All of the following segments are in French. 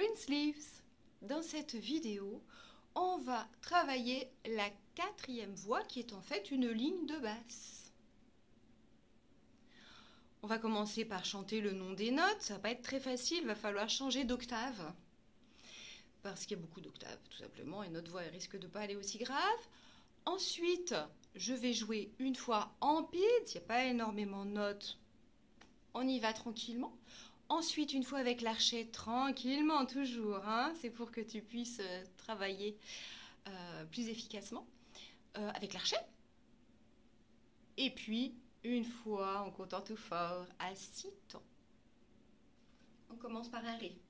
Greensleeves. Dans cette vidéo, on va travailler la quatrième voix qui est en fait une ligne de basse. On va commencer par chanter le nom des notes. Ça va pas être très facile, il va falloir changer d'octave. Parce qu'il y a beaucoup d'octaves tout simplement et notre voix risque de ne pas aller aussi grave. Ensuite, je vais jouer une fois en pid, il n'y a pas énormément de notes. On y va tranquillement. Ensuite, une fois avec l'archet, tranquillement toujours, hein, c'est pour que tu puisses travailler plus efficacement avec l'archet. Et puis, une fois en comptant tout fort à 6 temps. On commence par un Ré.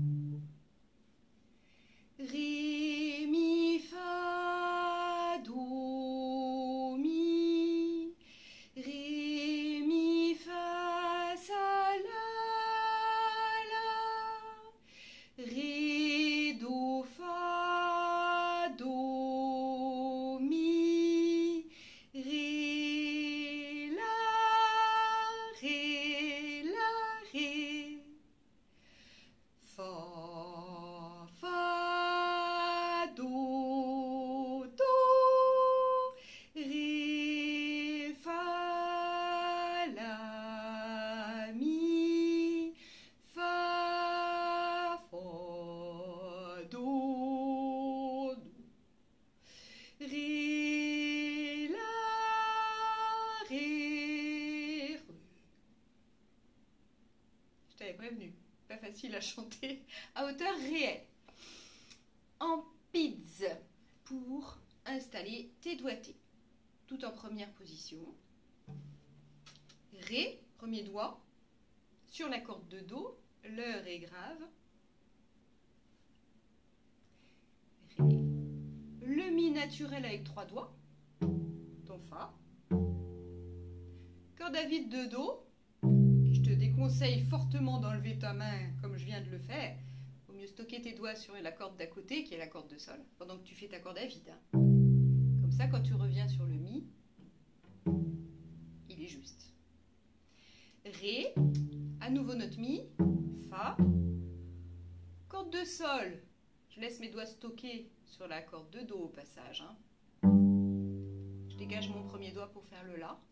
Ré, mi, fa, do, mi. Ré, mi, fa, sol, la. Ré, do, fa, do, mi. Ré, la, ré, la, ré. Fa. Ré, la, ré, re. Je t'avais prévenu, pas facile à chanter à hauteur réelle. En pids, pour installer tes doigtés. Tout en première position. Ré, premier doigt, sur la corde de Do, le Ré grave. Ré. Le Mi naturel avec 3 doigts, ton Fa. Corde à vide de Do, je te déconseille fortement d'enlever ta main comme je viens de le faire. Il vaut mieux stocker tes doigts sur la corde d'à côté qui est la corde de Sol, pendant que tu fais ta corde à vide. Comme ça, quand tu reviens sur le Mi, il est juste. Ré, à nouveau notre Mi, Fa, corde de Sol. Je laisse mes doigts stockés sur la corde de Do au passage. Hein. Je dégage mon premier doigt pour faire le La.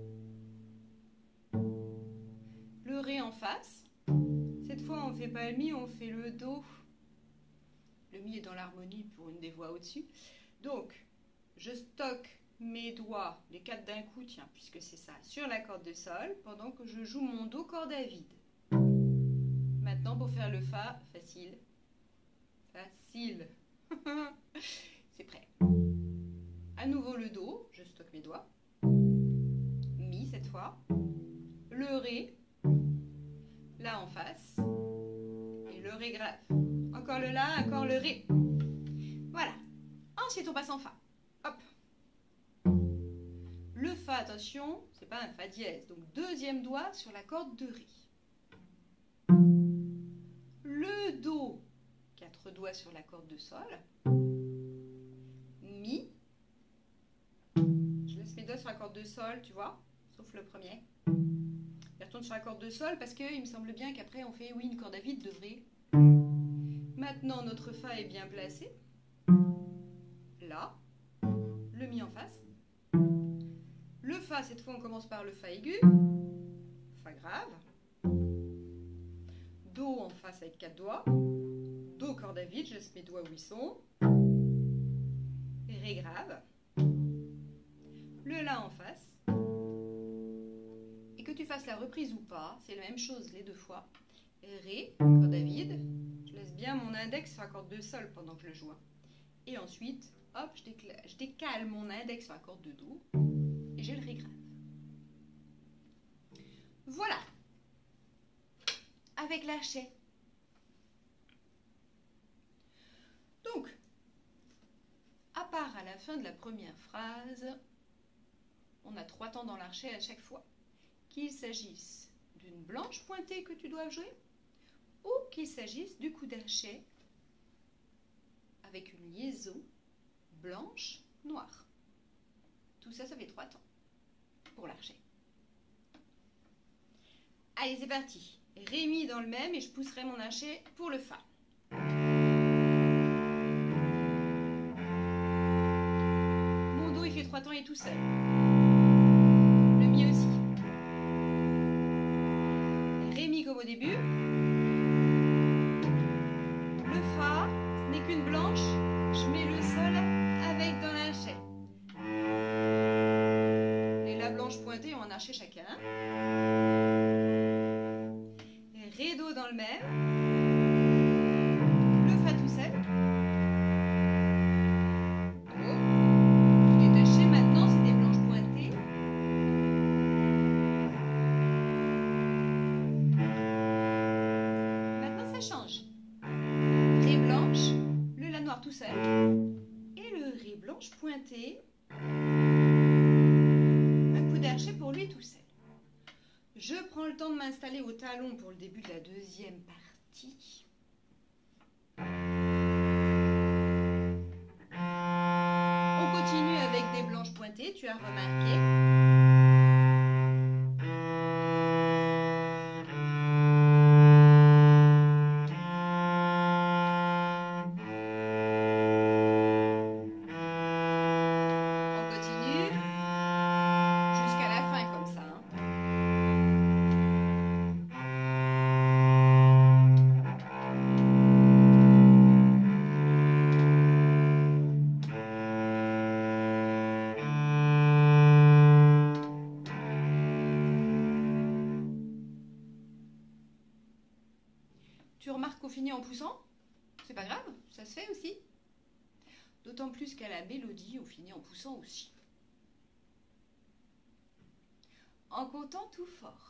Le Ré en face. Cette fois, on ne fait pas le Mi, on fait le Do. Le Mi est dans l'harmonie pour une des voix au-dessus. Donc, je stocke mes doigts, les 4 d'un coup, tiens, puisque c'est ça, sur la corde de Sol, pendant que je joue mon Do corde à vide. Maintenant, pour faire le Fa, facile. Facile. C'est prêt. À nouveau le Do, je stocke mes doigts. Mi cette fois. Le Ré. La en face. Et le Ré grave. Encore le La, encore le Ré. Voilà. Ensuite on passe en Fa. Hop. Le Fa, attention, c'est pas un Fa dièse. Donc deuxième doigt sur la corde de Ré. Le Do. 4 doigts sur la corde de Sol. Mi. Je laisse mes doigts sur la corde de Sol, tu vois, sauf le premier. Je retourne sur la corde de Sol parce qu'il me semble bien qu'après on fait, oui, une corde à vide de Ré. Maintenant, notre Fa est bien placé. Là. Le Mi en face. Le Fa, cette fois, on commence par le Fa aigu. Fa grave. Do en face avec 4 doigts. Do corde à vide, je laisse mes doigts où ils sont. Ré grave. Le La en face. Et que tu fasses la reprise ou pas, c'est la même chose les deux fois. Ré, corde à vide. Je laisse bien mon index sur la corde de Sol pendant que je le joue. Et ensuite, hop, je décale mon index sur la corde de Do. Et j'ai le Ré grave. Voilà. Avec l'archet. Donc, à part à la fin de la première phrase, on a 3 temps dans l'archet à chaque fois. Qu'il s'agisse d'une blanche pointée que tu dois jouer, ou qu'il s'agisse du coup d'archet avec une liaison blanche-noire. Tout ça, ça fait 3 temps pour l'archet. Allez, c'est parti. Ré, Mi dans le même et je pousserai mon archet pour le Fa. pointant est tout seul. Le mi aussi. Ré mi comme au début. Le fa, ce n'est qu'une blanche. Je mets le sol avec dans la chaîne. Et la blanche pointée en archet chacun. Ré do dans le même. Le fa tout seul. Do. Détaché maintenant, c'est des blanches pointées. Maintenant ça change. Ré blanche, le la noire tout seul. Et le ré blanche pointée. Un coup d'archet pour lui tout seul. Je prends le temps de m'installer au talon pour le début de la deuxième partie. On continue avec des blanches pointées, tu as remarqué. On continue jusqu'à la fin comme ça. Tu remarques qu'on finit en poussant? C'est pas grave, ça se fait aussi. D'autant plus qu'à la mélodie, on finit en poussant aussi. En comptant tout fort.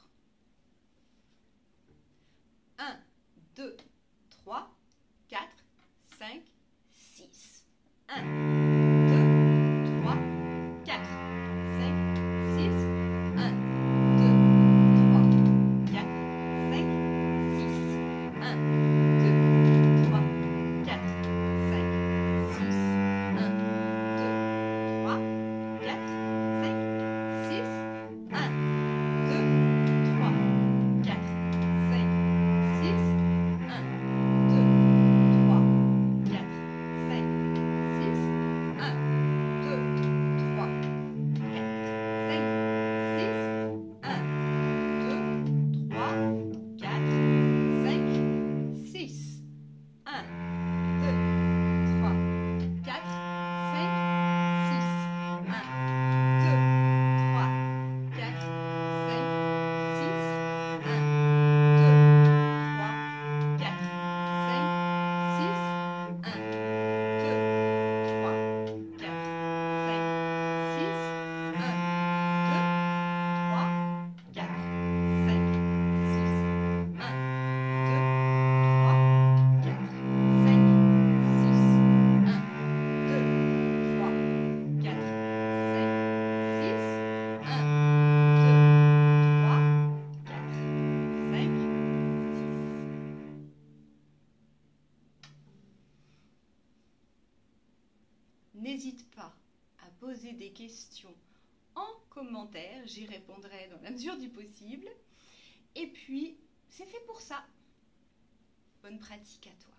1, 2, 3, 4, 5, 6. 1, 2, 3, 4, 5, 6. 1, 2, 3, 4, 5, 6. 1, 2, 3, 4, 5, 6. 1, 2, 3, 4, 5, 6. 1, 2, 3, 4, 5, 6. 1, 2, 3, 4, 5, 6. 1, 2, 3, 4, 5, 6. 1, 2, 3, 4, 5, 6. 1, 2, 3, 4, 5, 6. 1, 2, 3, 4, 5, 6. 1, 2, 3, 4, 5, 6. 1, 2, 3, 4, 5, 6. 1, 2, 3, 4, 5, 6. 1, 2, 3, 4, 5, 6. 1, 2, 3, 4, 5, 6. 1, 2, 3, 4, 5, 6. N'hésite pas à poser des questions en commentaire, j'y répondrai dans la mesure du possible. Et puis, c'est fait pour ça. Bonne pratique à toi.